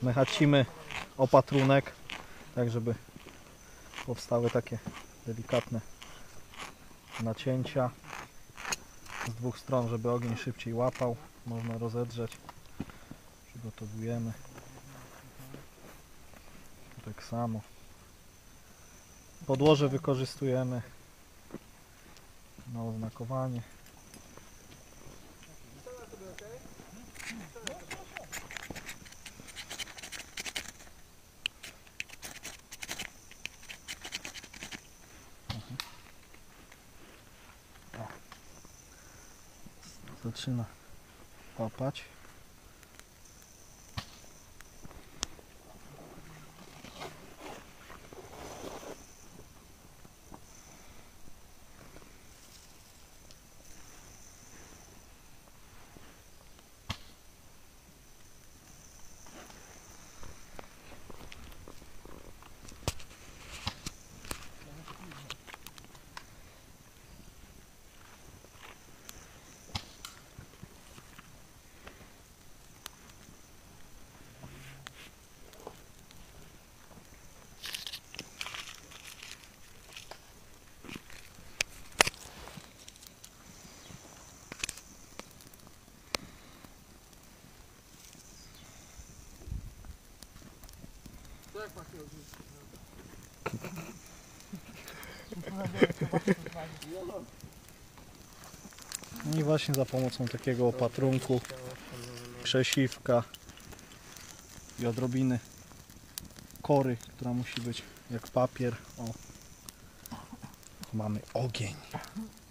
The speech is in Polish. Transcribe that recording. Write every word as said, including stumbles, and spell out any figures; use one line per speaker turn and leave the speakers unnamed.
mechacimy opatrunek, tak żeby powstały takie delikatne nacięcia z dwóch stron, żeby ogień szybciej łapał. Można rozedrzeć. Przygotowujemy. Tak samo. Podłoże wykorzystujemy na oznakowanie. Zaczyna łapać. No i właśnie za pomocą takiego opatrunku, krzesiwka i odrobiny kory, która musi być jak papier. O, mamy ogień.